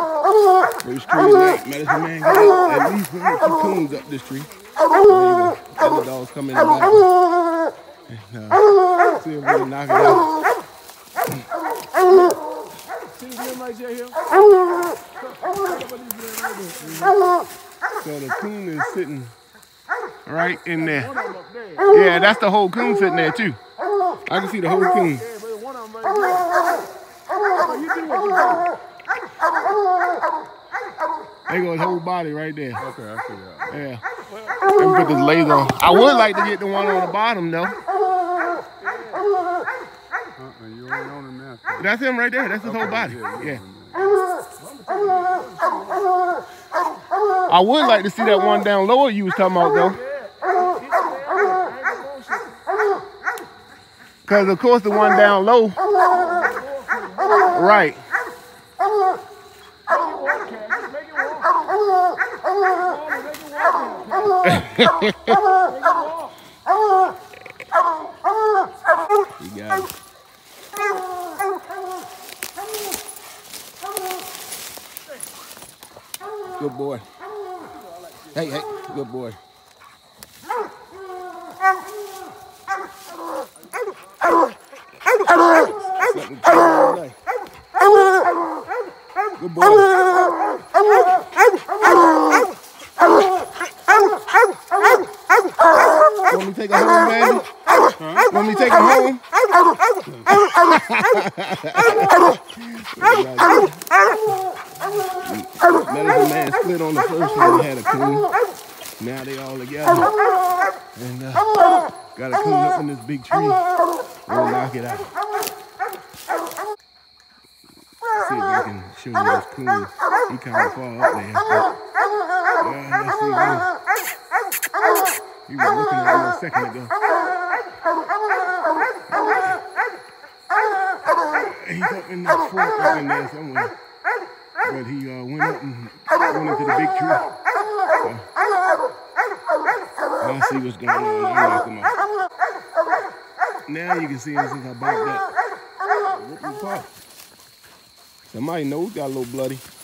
First tree tonight. Medicine Man got at least 1 or 2 coons up this tree. There you go. Other dogs come in the back. And, see if we can knock it out. See him right here? So the coon is sitting right in there. Yeah, that's the whole coon sitting there too. I can see the whole coon. There goes his whole body right there. Okay, I see that. Yeah. Let me put this laser on. I would like to get the one on the bottom though. You ain't on him now. That's him right there. That's his whole body. Yeah. I would like to see that one down lower you was talking about though. Because of course the one down low. Right. You got it. Good boy. Hey, hey, good boy. Good boy. Want me to take her home, baby? Huh? Want me to take her home? Medicine Man split on the first one. He had a coon. Now they all together. And got a coon up in this big tree. We'll knock it out. See if I can show you this coon. He kind of far up there. Let's see him. He was looking at him a second ago. He's up in that fork up in there somewhere. But he went up and went into the big tree. I'll see what's going on. I'll knock him out. Now you can see him since I backed up. Somebody knows got a little bloody.